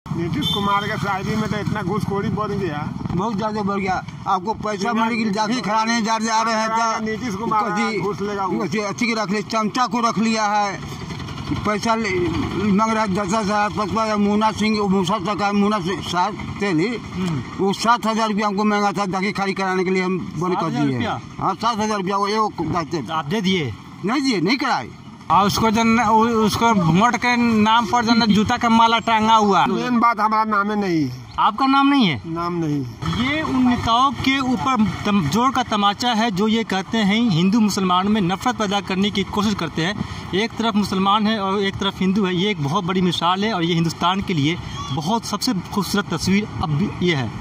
नीतीश कुमार के शायरी में तो इतना घूसखोरी बढ़ गया, बहुत ज्यादा बढ़ गया। आपको पैसा मिले की दाखिल कराने जा रहे हैं तो नीतीश कुमार घूस लेगा, अच्छी की रख लिया, चमचा को रख लिया है। पैसा मांग रहा है 10,000 5,000। मुन्ना सिंह मूसा तक मुन्ना साहब तेली वो 7,000 रुपया हमको महंगा था दाखिल खारिज कराने के लिए, हम बंद कर दिए। हाँ 7,000 रुपया वो एक आप दे दिए? नहीं दिए, नहीं कराए। और उसको वोट के नाम पर जो जूता का माला टांगा हुआ। मेन बात हमारा नाम नहीं है। आपका नाम नहीं है? नाम नहीं। ये उन नेताओं के ऊपर जोर का तमाचा है जो ये कहते हैं हिंदू मुसलमानों में नफरत पैदा करने की कोशिश करते हैं। एक तरफ मुसलमान है और एक तरफ हिंदू है। ये एक बहुत बड़ी मिसाल है और ये हिंदुस्तान के लिए बहुत सबसे खूबसूरत तस्वीर अब भी ये है।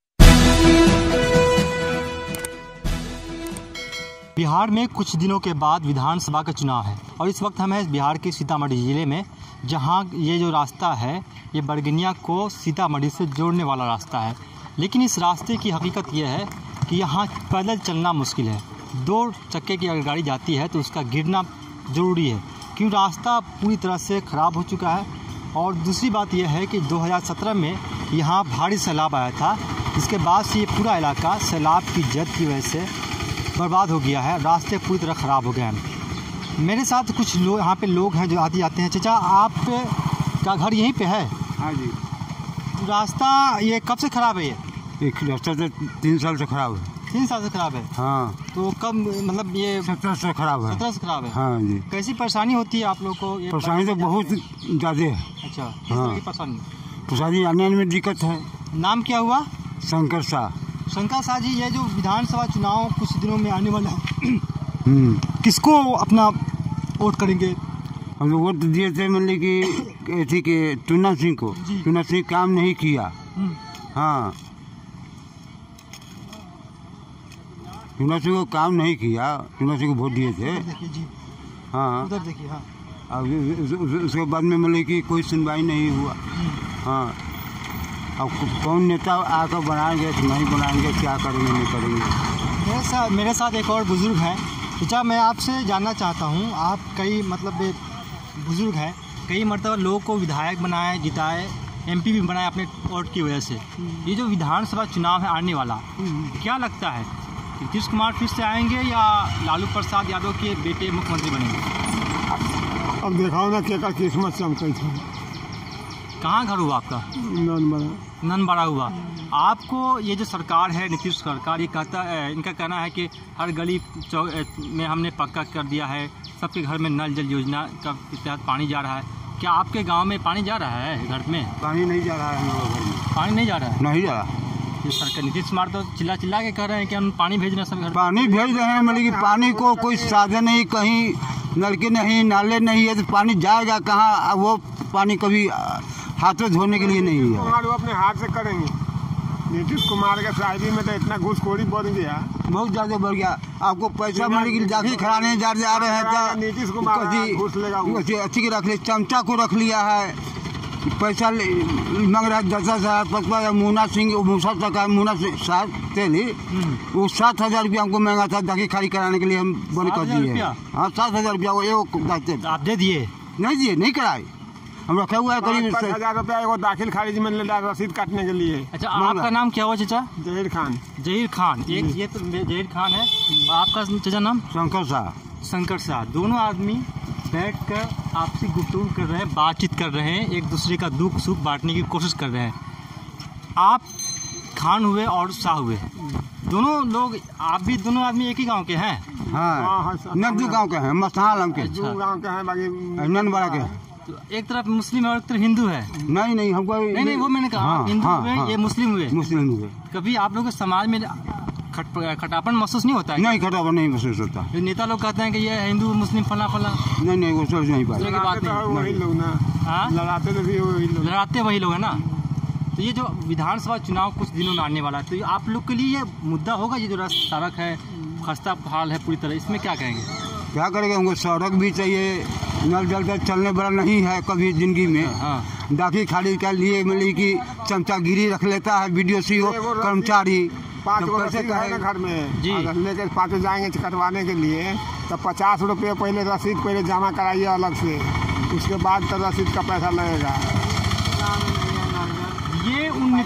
बिहार में कुछ दिनों के बाद विधानसभा का चुनाव है और इस वक्त हम हैं बिहार के सीतामढ़ी ज़िले में, जहां ये जो रास्ता है ये बरगनिया को सीतामढ़ी से जोड़ने वाला रास्ता है। लेकिन इस रास्ते की हकीकत यह है कि यहाँ पैदल चलना मुश्किल है। 2 चक्के की अगर गाड़ी जाती है तो उसका गिरना ज़रूरी है, क्योंकि रास्ता पूरी तरह से ख़राब हो चुका है। और दूसरी बात यह है कि 2017 में यहाँ भारी सैलाब आया था, जिसके बाद से ये पूरा इलाका सैलाब की जद की वजह से बर्बाद हो गया है। रास्ते पूरी तरह ख़राब हो गए हैं। मेरे साथ कुछ लोग यहाँ पे लोग हैं जो आते जाते हैं। चाचा आप का घर यहीं पे है? हाँ जी। रास्ता ये कब से ख़राब है? ये रास्ता तो 3 साल से ख़राब है। 3 साल से ख़राब है? हाँ। तो कब मतलब ये 17 से ख़राब है। 17 से ख़राब है? हाँ जी। कैसी परेशानी होती है आप लोग को? परेशानी तो बहुत ज़्यादा है। अच्छा, किस तरह की परेशानी आने में दिक्कत है। नाम क्या हुआ? शंकर शाह। शंकर शाह जी, ये जो विधानसभा चुनाव कुछ दिनों में आने वाला है, किसको अपना वोट करेंगे? हम लोग वोट दिए थे मतलब कि थी कि टूना सिंह को। टूना सिंह काम नहीं किया। हाँ, टूना सिंह को काम नहीं किया, टूना सिंह को वोट दिए थे। हाँ, उधर देखिए। हाँ, अब उसके बाद में मतलब कि कोई सुनवाई नहीं हुआ। हाँ, अब कौन नेता आकर बनाएंगे तो नहीं बनाएंगे, क्या करेंगे नहीं करेंगे। मेरे साथ एक और बुज़ुर्ग हैं। चाचा मैं आपसे जानना चाहता हूँ, आप कई मतलब बुज़ुर्ग हैं, कई मरतबा लोगों को विधायक बनाए, जिताए, MP भी बनाए अपने वोट की वजह से। ये जो विधानसभा चुनाव है आने वाला, क्या लगता है नीतीश कुमार फिर से आएंगे या लालू प्रसाद यादव के बेटे मुख्यमंत्री बनेंगे? अब देखाओ ना क्या किस्मत चमकई थी। कहाँ घर हुआ आपका? ननबड़ा हुआ। आपको ये जो सरकार है नीतीश सरकार, ये कहता है, इनका कहना है कि हर गली में हमने पक्का कर दिया है, सबके घर में नल जल योजना का तहत पानी जा रहा है। क्या आपके गांव में पानी जा रहा है घर में? पानी नहीं जा रहा है हम लोग घर में। पानी नहीं जा रहा है? नहीं जा रहा। ये सरकार नीतीश कुमार तो चिल्ला चिल्ला के कह रहे हैं कि हम पानी भेज रहे हैं सब घर। पानी भेज रहे हैं मतलब कि पानी को कोई साधन नहीं, कहीं नलके नहीं, नाले नहीं है, तो पानी जाएगा कहाँ? वो पानी कभी हाथों धोने के लिए नहीं है। कुमार वो अपने हाथ से करेंगे। नीतीश कुमार के शायरी में तो इतना घूसखोरी बढ़ गया, बहुत ज्यादा बढ़ गया। आपको पैसा मिले की दाखिल कराने जा रहे हैं तो नीतीश कुमार घूस लेगा, अच्छी की रख लिया, चमचा को रख लिया है। पैसा मांग रहा है 10,000 5,000। मुन्ना सिंह मूसा तक मुन्ना साहब तेली वो 7,000 रुपया हमको महंगा था दाखिल खारिज कराने के लिए, हम बंद कर दिए। हाँ 7,000 रुपया वो एक आप दे दिए? नहीं दिए, नहीं कराए। हम रखा हुआ है करीब 5,000 रुपया वो दाखिल खारिज में रसीद काटने के लिए। अच्छा, आपका नाम क्या हुआ चाचा? जहीर खान। जहीर खान, एक ये तो जहीर खान है। आपका चाचा नाम? शंकर शाह। शंकर शाह। दोनों आदमी बैठकर आपसी गुफ्तगू कर रहे हैं, बातचीत कर रहे हैं, एक दूसरे का दुख सुख बांटने की कोशिश कर रहे हैं। आप खान हुए और शाह हुए, दोनों लोग, आप भी दोनों आदमी एक ही गांव के हैं? हाँ, नब्दू गांव के हैं, मसाल हम के गांव के हैं, बाकी ननबड़ा के। तो एक तरफ मुस्लिम और एक तरफ हिंदू है? नहीं हमको नहीं वो मैंने कहा। हाँ, हिंदू हुए, ये मुस्लिम हुए। मुस्लिम हुए। कभी आप लोगों के समाज में खटापन महसूस नहीं होता है? नहीं, खटापन नहीं महसूस होता। जो नेता लोग कहते हैं कि ये हिंदू मुस्लिम फला फला, नहीं वो सोच नहीं पाए। वही लोग ना लड़ाते तो भी लड़ाते वही लोग है ना। तो ये जो विधानसभा चुनाव कुछ दिनों में आने वाला है, तो आप लोग के लिए ये मुद्दा होगा, ये जो सड़क है खस्ता हाल है पूरी तरह, इसमें क्या कहेंगे? क्या करेंगे? हमको सड़क भी चाहिए, नल जल का चलने वाला नहीं है कभी जिंदगी में। हाँ, दाखिल खारिज के लिए मतलब कि चमचागिरी रख लेता है BDO कर्मचारी। 5 रसीद है ना घर में जी, लेकर 5 जाएंगे कटवाने के लिए तो 50 रुपये पहले रसीद पहले जमा कराइए अलग से, उसके बाद तो रसीद का पैसा लगेगा।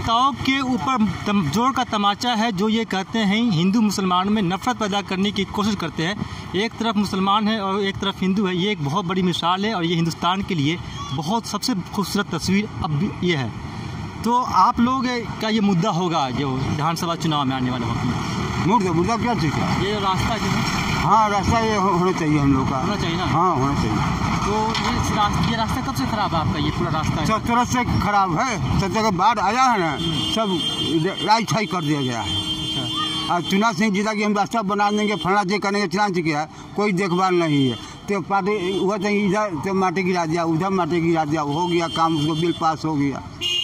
नेताओं के ऊपर जोर का तमाचा है जो ये कहते हैं हिंदू मुसलमानों में नफरत पैदा करने की कोशिश करते हैं। एक तरफ मुसलमान है और एक तरफ हिंदू है। ये एक बहुत बड़ी मिसाल है और ये हिंदुस्तान के लिए बहुत सबसे खूबसूरत तस्वीर अब ये है। तो आप लोग का ये मुद्दा होगा जो विधानसभा चुनाव में आने वाले वक्त में। मुद्दा क्या चीज़ है? ये रास्ता जो है, हाँ रास्ता ये होना चाहिए हम लोग का। होना चाहिए ना? हाँ होना चाहिए। तो ये रास्ता कब से खराब है आपका? ये पूरा रास्ता है सब तरह से खराब है। सब जगह बाढ़ आया है ना, सब राइट छाई कर दिया गया है। और चुनाव सिंह जीता कि हम रास्ता बना देंगे, फलना जी करेंगे, चुनाव जी किया, कोई देखभाल नहीं है। तो पार्टी हुआ तो इधर तो माटी गिरा दिया, उधर माटी गिरा दिया, हो गया काम, उसको बिल पास हो गया।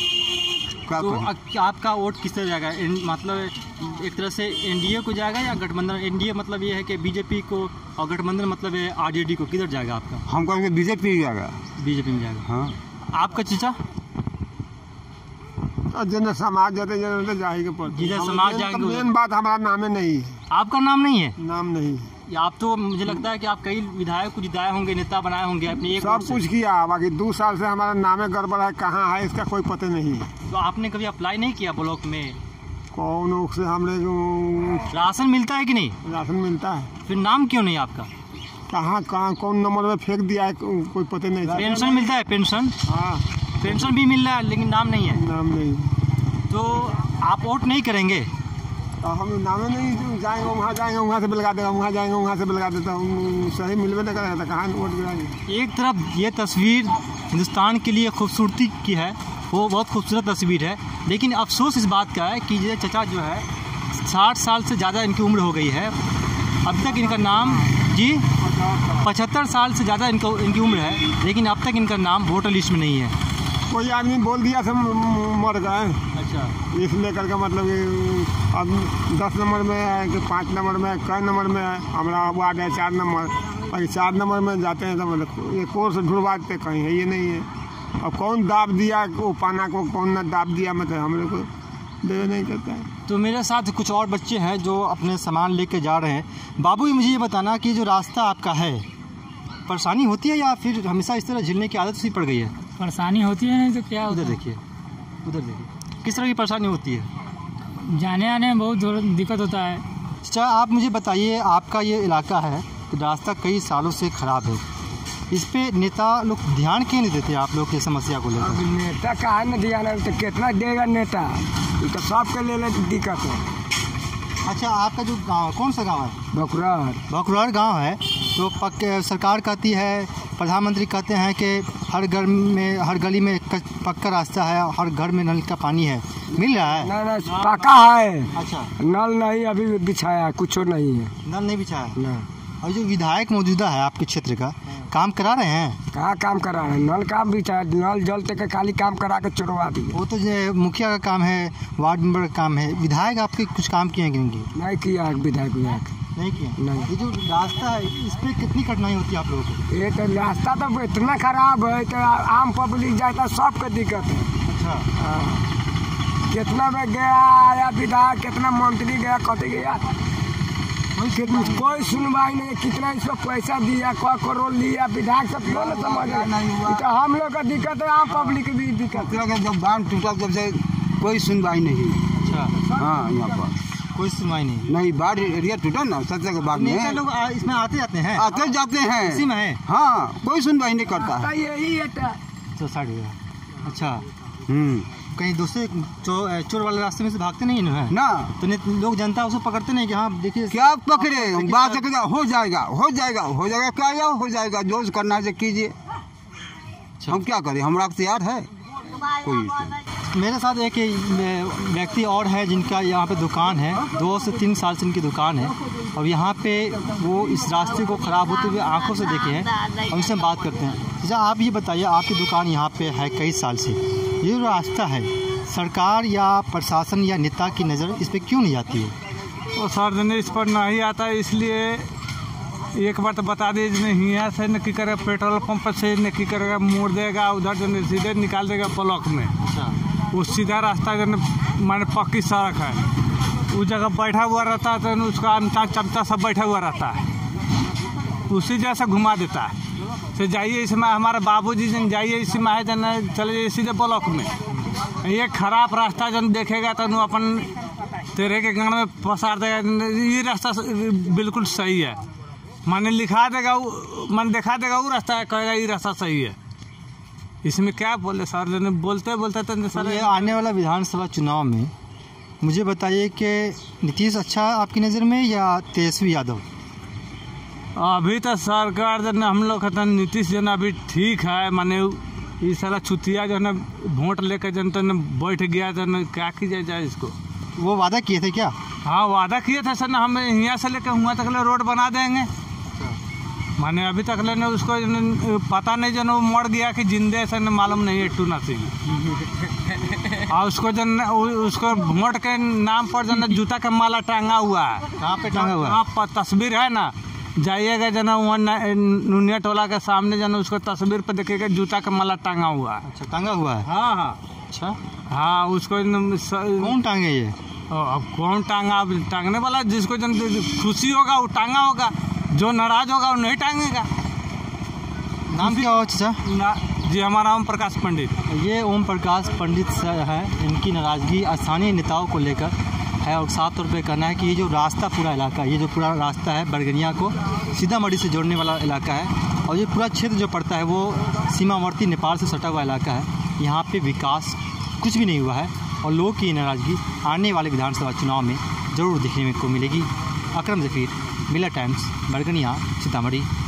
तो आपका वोट किस तरह जाएगा? मतलब एक तरह से एनडीए को जाएगा या गठबंधन? एनडीए मतलब ये है कि बीजेपी को, और गठबंधन मतलब है आरजेडी को। किधर जाएगा आपका? हम कहेंगे बीजेपी जाएगा। बीजेपी में जाएगा। हाँ। आपका चीचा? जन समाज जाते जाएंगे पर जिधर समाज जाएंगे। मेन बात हमारा नाम नहीं है। आपका नाम नहीं है? नाम नहीं। आप तो मुझे लगता है कि आप कई विधायक को जिताए होंगे, नेता बनाए होंगे अपने एक सब कुछ किया, बाकी 2 साल से हमारा नामे गड़बड़ है, कहाँ है इसका कोई पता नहीं है। तो आपने कभी अप्लाई नहीं किया ब्लॉक में? कौन से हम लोग राशन मिलता है कि नहीं? राशन मिलता है। फिर नाम क्यों नहीं आपका? कहाँ कौन नंबर में फेंक दिया है कोई पता नहीं। पेंशन मिलता है? पेंशन? हाँ पेंशन भी मिल रहा है लेकिन नाम नहीं है। नाम नहीं। तो आप वोट नहीं करेंगे? तो हम नामे नहीं जाएंगे, वहाँ जाएंगे वहाँ से बिलगा देगा, वहाँ जाएंगे वहाँ से बिलगा देता, सही मिलवे नहीं करेगा तो कहाँ वोट गिराएंगे। एक तरफ ये तस्वीर हिंदुस्तान के लिए खूबसूरती की है, वो बहुत खूबसूरत तस्वीर है, लेकिन अफसोस इस बात का है कि ये चचा जो है 60 साल से ज़्यादा इनकी उम्र हो गई है, अब तक इनका नाम 75 साल से ज़्यादा इनकी उम्र है, लेकिन अब तक इनका नाम वोटर लिस्ट में नहीं है। कोई आदमी बोल दिया सब मर गए। अच्छा। इसलिए करके मतलब अब 10 नंबर में है कि 5 नंबर में है, कई नंबर में है, हमारा वार्ड है 4 नंबर, और 4 नंबर में जाते हैं तो मतलब एक और से ढूंढवाते कहीं है ये नहीं है। अब कौन दाब दिया वो पाना को, कौन न दाब दिया, मतलब हम लोग को दे नहीं करता है। तो मेरे साथ कुछ और बच्चे हैं जो अपने सामान लेके जा रहे हैं। बाबू मुझे ये बताना कि जो रास्ता आपका है, परेशानी होती है या फिर हमेशा इस तरह झेलने की आदत सी पड़ गई है? परेशानी होती है, नहीं तो क्या। उधर देखिए, उधर देखिए, किस तरह की परेशानी होती है? जाने आने में बहुत दिक्कत होता है। अच्छा, आप मुझे बताइए, आपका ये इलाका है तो रास्ता कई सालों से ख़राब है, इस पे नेता लोग ध्यान क्यों नहीं देते आप लोग की समस्या को लेकर? नेता का है न ध्यान, तो कितना देगा नेता, तो सबके ले दिक्कत है। अच्छा, आपका जो गांव कौन सा गांव है? बकुरार गांव है। तो सरकार कहती है, प्रधानमंत्री कहते हैं कि हर घर में, हर गली में पक्का रास्ता है, हर घर में नल का पानी है, मिल रहा है? नहीं पक्का है। अच्छा। नल नहीं अभी बिछाया, कुछ नहीं है, नल नहीं बिछाया नहीं। और जो विधायक मौजूदा है आपके क्षेत्र का, काम करा रहे हैं? कहाँ काम करा रहे हैं? नल काम बिछाया, नल जल तक खाली काम करा के छोड़वा दिए। वो तो जो मुखिया का काम है, वार्ड मेंबर का काम है, विधायक आपके कुछ काम किए हैं कि नहीं किया? विधायक नहीं किया। नहीं। ये जो रास्ता है इस पे कितनी कठिनाई होती है आप लोगों को? ये तो रास्ता तो इतना खराब है तो आम पब्लिक जाता सबको दिक्कत है। अच्छा। कितना में गया आया विधायक, कितना मंत्री गया, कटे गया, कोई सुनवाई नहीं। कितना इसको पैसा दिया, क करोड़ लिया, विधायक सब क्यों समझ नहीं। तो हम लोग का दिक्कत है, आम पब्लिक भी दिक्कत है। जब बांध टूटा तब से कोई सुनवाई नहीं। अच्छा। हाँ, यहाँ पर कोई सुनवाई नहीं। बाढ़ एरिया टूटा ना, सब जगह बाढ़ नेता लोग इसमें आते जाते हैं, आते जाते हैं, इसी में है। हाँ, कोई सुनवाई नहीं करता है। यही है तो अच्छा। कहीं दूसरे चोर वाले रास्ते में से भागते नहीं है ना, तो लोग जनता उसको पकड़ते नहीं कि हाँ देखिए क्या पकड़े, बात हो जाएगा क्या हो जाएगा, जो करना है कीजिए। हम क्या करें, हमारा तैयार है कोई। मेरे साथ एक व्यक्ति और है जिनका यहाँ पे दुकान है, 2 से 3 साल से इनकी दुकान है, और यहाँ पे वो इस रास्ते को ख़राब होते हुए आंखों से देखे हैं, और उनसे बात करते हैं। अच्छा, आप ये बताइए, आपकी दुकान यहाँ पे है कई साल से, ये जो रास्ता है, सरकार या प्रशासन या नेता की नज़र इस पर क्यों नहीं आती है? तो सर इस पर नहीं आता है, इसलिए एक बार तो बता दीजिए, नहीं यहाँ से नक्की करेगा, पेट्रोल पंप से नक्की करेगा, मोड़ देगा, उधर जो सीधे निकाल देगा ब्लॉक में। अच्छा। वो सीधा रास्ता जो माने पक्की सड़क है, उस जगह बैठा हुआ रहता है तो उसका अंता चमचा सब बैठा हुआ रहता है, उसी जैसे घुमा देता है। तो जाइए इसमें हमारे बाबूजी जन जाइए, इसी में है जन चले जाइए सीधे ब्लॉक में, ये खराब रास्ता जन देखेगा तो अपन तेरे के गाँव में पसार देगा। ये रास्ता बिल्कुल सही है, माने लिखा देगा मन दिखा देगा वो रास्ता है, कहेगा ये रास्ता सही है। इसमें क्या बोले सर, बोलते बोलते तो सर। ये आने वाला विधानसभा चुनाव में मुझे बताइए कि नीतीश अच्छा आपकी नज़र में या तेजस्वी यादव? अभी तो सरकार जो है हम लोग कहते हैं नीतीश जो है अभी ठीक है, माने ये साला छुतिया जो है वोट लेकर जनता ने बैठ गया, जो क्या किया जाए इसको। वो वादा किए थे क्या? हाँ वादा किए थे सर, हम यहाँ से लेकर वहाँ तक रोड बना देंगे, माने अभी तक ले उसको पता नहीं जो मर गया कि जिंदे से मालूम नहीं है टू नथिंग। और उसको जन उसको वोट के नाम पर जन जूता का माला टांगा हुआ है। कहाँ पे टांगा हुआ है? वहाँ पर तस्वीर है ना, जाइएगा जन वहाँ नुनिया टोला के सामने जन उसको तस्वीर पर देखिएगा जूता का माला टांगा हुआ है। अच्छा टांगा हुआ है? हाँ हाँ अच्छा हाँ, उसको कौन टांगे ये? अब कौन टांगा, अब टांगने वाला जिसको जन खुशी होगा वो टांगा होगा, जो नाराज होगा वो नहीं टांगेगा। नाम क्या हो चाचा? जी हमारा ओम प्रकाश पंडित। ये ओम प्रकाश पंडित है, इनकी नाराज़गी स्थानीय नेताओं को लेकर है और साफ तौर पे कहना है कि ये जो रास्ता पूरा इलाका, ये जो पूरा रास्ता है बड़गनिया को सीतामढ़ी से जोड़ने वाला इलाका है और ये पूरा क्षेत्र जो पड़ता है वो सीमावर्ती नेपाल से सटा हुआ इलाका है। यहाँ पे विकास कुछ भी नहीं हुआ है और लोगों की नाराज़गी आने वाले विधानसभा चुनाव में ज़रूर देखने को मिलेगी। अकरम ज़फ़ीर, मिला टाइम्स, बड़गनिया, सीतामढ़ी।